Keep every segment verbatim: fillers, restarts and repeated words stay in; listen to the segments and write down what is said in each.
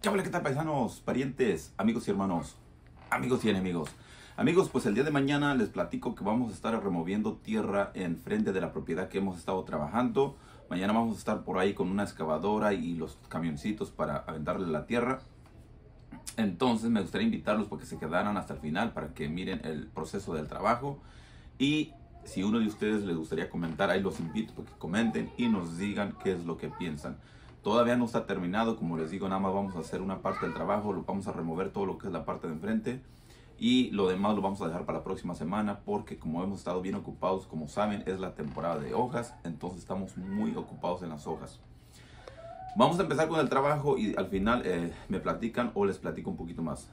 Chavales, ¿qué tal, paisanos, parientes, amigos y hermanos, amigos y enemigos? Amigos, pues el día de mañana les platico que vamos a estar removiendo tierra en frente de la propiedad que hemos estado trabajando. Mañana vamos a estar por ahí con una excavadora y los camioncitos para aventarle la tierra. Entonces me gustaría invitarlos para que se quedaran hasta el final para que miren el proceso del trabajo. Y si uno de ustedes les gustaría comentar, ahí los invito para que comenten y nos digan qué es lo que piensan. Todavía no está terminado, como les digo, nada más vamos a hacer una parte del trabajo, lo vamos a remover todo lo que es la parte de enfrente y lo demás lo vamos a dejar para la próxima semana porque como hemos estado bien ocupados, como saben, es la temporada de hojas, entonces estamos muy ocupados en las hojas. Vamos a empezar con el trabajo y al final eh, me platican o les platico un poquito más.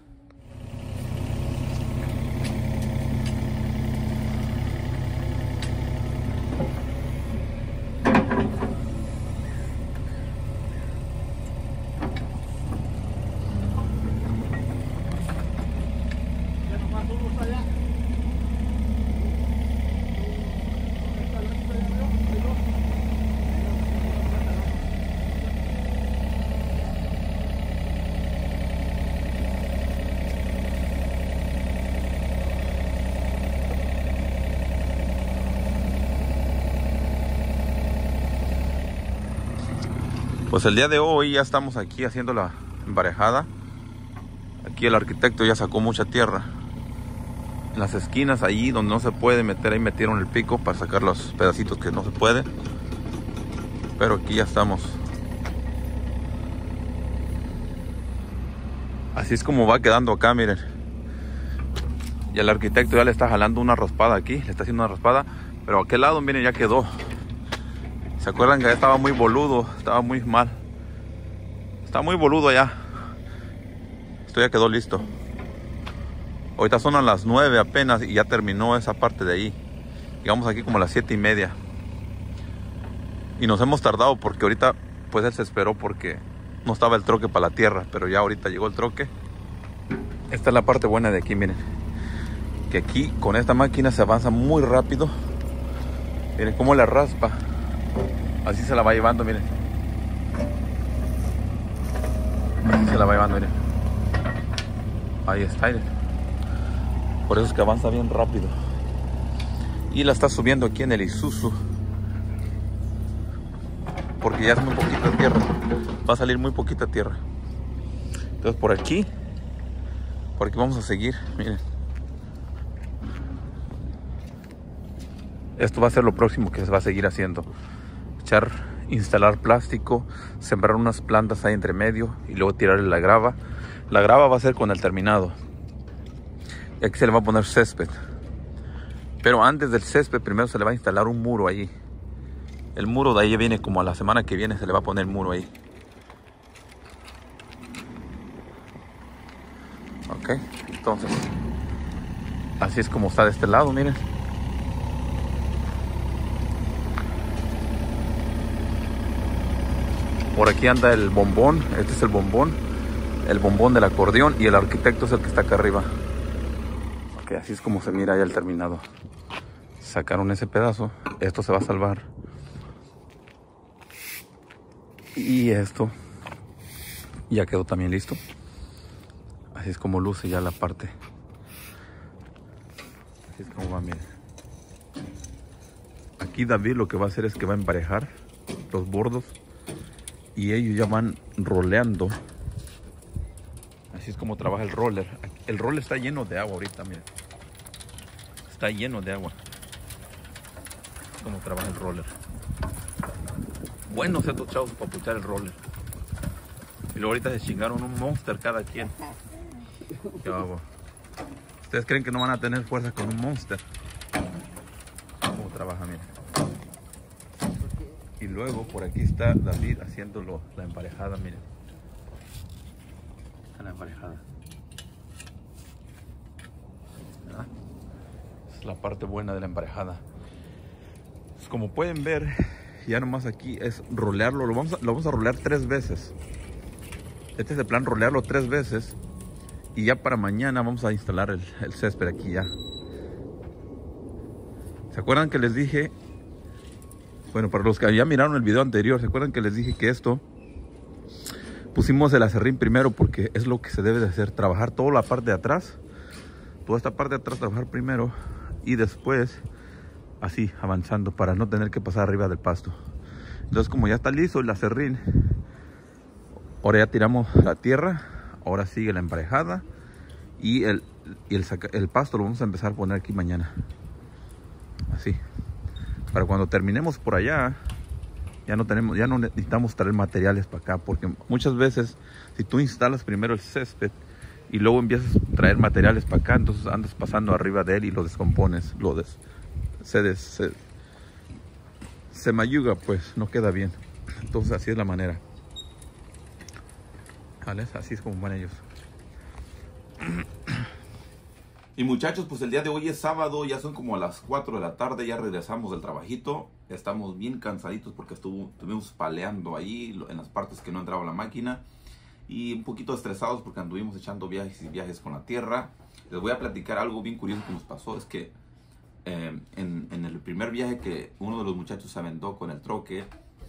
Pues el día de hoy ya estamos aquí haciendo la emparejada. Aquí el arquitecto ya sacó mucha tierra. En las esquinas, allí donde no se puede meter, ahí metieron el pico para sacar los pedacitos que no se puede. Pero aquí ya estamos. Así es como va quedando acá, miren. Y el arquitecto ya le está jalando una raspada aquí, le está haciendo una raspada. Pero a aquel lado, miren, ya quedó. ¿Se acuerdan que ya estaba muy boludo? Estaba muy mal. Está muy boludo ya. Esto ya quedó listo. Ahorita son a las nueve apenas y ya terminó esa parte de ahí. Llegamos aquí como a las siete y media. Y nos hemos tardado porque ahorita pues él se esperó porque no estaba el troque para la tierra. Pero ya ahorita llegó el troque. Esta es la parte buena de aquí, miren. Que aquí con esta máquina se avanza muy rápido. Miren cómo la raspa. Así se la va llevando, miren. Así se la va llevando, miren. Ahí está, miren. Por eso es que avanza bien rápido. Y la está subiendo aquí en el Isuzu. Porque ya es muy poquita tierra. Va a salir muy poquita tierra. Entonces por aquí. Por aquí vamos a seguir, miren. Esto va a ser lo próximo que se va a seguir haciendo. Echar, instalar plástico, sembrar unas plantas ahí entre medio y luego tirarle la grava. La grava va a ser con el terminado. Y aquí se le va a poner césped. Pero antes del césped primero se le va a instalar un muro ahí. El muro de ahí viene como a la semana que viene se le va a poner el muro ahí. Ok, entonces así es como está de este lado, miren. Por aquí anda el bombón, este es el bombón, el bombón del acordeón y el arquitecto es el que está acá arriba. Ok, así es como se mira ya el terminado. Sacaron ese pedazo, esto se va a salvar. Y esto ya quedó también listo. Así es como luce ya la parte. Así es como va, miren. Aquí David lo que va a hacer es que va a emparejar los bordos. Y ellos ya van roleando. Así es como trabaja el roller. El roller está lleno de agua ahorita, miren. Está lleno de agua. Es como trabaja el roller. Buenos estos chavos para puchar el roller. Y luego ahorita se chingaron un Monster cada quien. Qué hago. ¿Ustedes creen que no van a tener fuerza con un Monster? ¿Cómo trabaja, miren? Y luego por aquí está David haciéndolo, la emparejada, miren. Está la emparejada. ¿Verdad? Es la parte buena de la emparejada. Pues como pueden ver, ya nomás aquí es rolearlo. Lo vamos a, lo vamos a rolear tres veces. Este es el plan, rolearlo tres veces. Y ya para mañana vamos a instalar el, el césped aquí ya. ¿Se acuerdan que les dije? Bueno, para los que ya miraron el video anterior, ¿se acuerdan que les dije que esto pusimos el aserrín primero porque es lo que se debe de hacer. Trabajar toda la parte de atrás. Toda esta parte de atrás trabajar primero. Y después así avanzando para no tener que pasar arriba del pasto. Entonces como ya está listo el aserrín, ahora ya tiramos la tierra. Ahora sigue la emparejada. Y el, y el, el pasto lo vamos a empezar a poner aquí mañana. Así. Para cuando terminemos por allá, ya no tenemos, ya no necesitamos traer materiales para acá, porque muchas veces si tú instalas primero el césped y luego empiezas a traer materiales para acá, entonces andas pasando arriba de él y lo descompones, lo des, se, des, se, se mayuga, pues no queda bien. Entonces así es la manera. ¿Vale? Así es como van ellos. Y muchachos, pues el día de hoy es sábado, ya son como a las cuatro de la tarde, ya regresamos del trabajito. Estamos bien cansaditos porque estuvo, estuvimos paleando ahí en las partes que no entraba la máquina. Y un poquito estresados porque anduvimos echando viajes y viajes con la tierra. Les voy a platicar algo bien curioso que nos pasó. Es que eh, en, en el primer viaje que uno de los muchachos se aventó con el troque,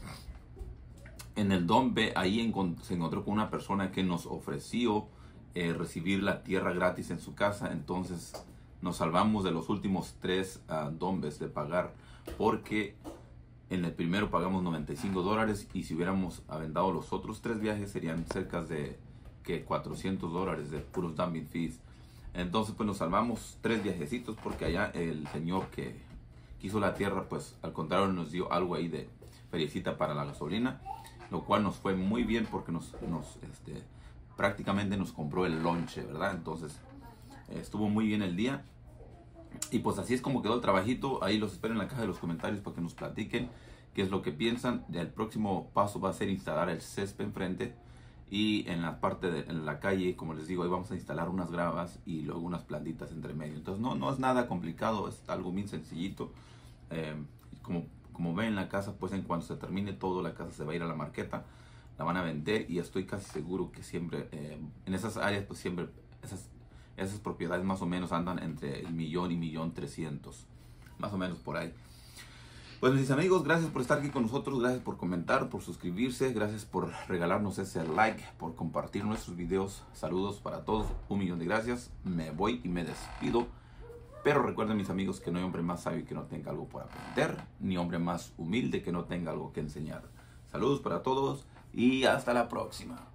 en el Dombe, ahí encont se encontró con una persona que nos ofreció Eh, recibir la tierra gratis en su casa. Entonces nos salvamos de los últimos tres uh, dombes de pagar, porque en el primero pagamos noventa y cinco dólares y si hubiéramos aventado los otros tres viajes serían cerca de que cuatrocientos dólares de puros dumping fees. Entonces pues nos salvamos tres viajecitos, porque allá el señor que quiso la tierra pues al contrario nos dio algo ahí de feriecita para la gasolina, lo cual nos fue muy bien porque nos, nos este, prácticamente nos compró el lonche, ¿verdad? Entonces eh, estuvo muy bien el día. Y pues así es como quedó el trabajito. Ahí los espero en la caja de los comentarios para que nos platiquen qué es lo que piensan. El próximo paso va a ser instalar el césped enfrente. Y en la parte de en la calle, como les digo, ahí vamos a instalar unas gravas y luego unas plantitas entre medio. Entonces no, no es nada complicado, es algo bien sencillito. Eh, como, como ven en la casa, pues en cuanto se termine todo, la casa se va a ir a la marqueta. La van a vender y estoy casi seguro que siempre eh, en esas áreas pues siempre esas, esas propiedades más o menos andan entre el millón y millón trescientos, más o menos por ahí. Pues mis amigos, gracias por estar aquí con nosotros, gracias por comentar, por suscribirse, gracias por regalarnos ese like, por compartir nuestros videos. Saludos para todos, un millón de gracias. Me voy y me despido, pero recuerden mis amigos que no hay hombre más sabio que no tenga algo por aprender, ni hombre más humilde que no tenga algo que enseñar. Saludos para todos y hasta la próxima.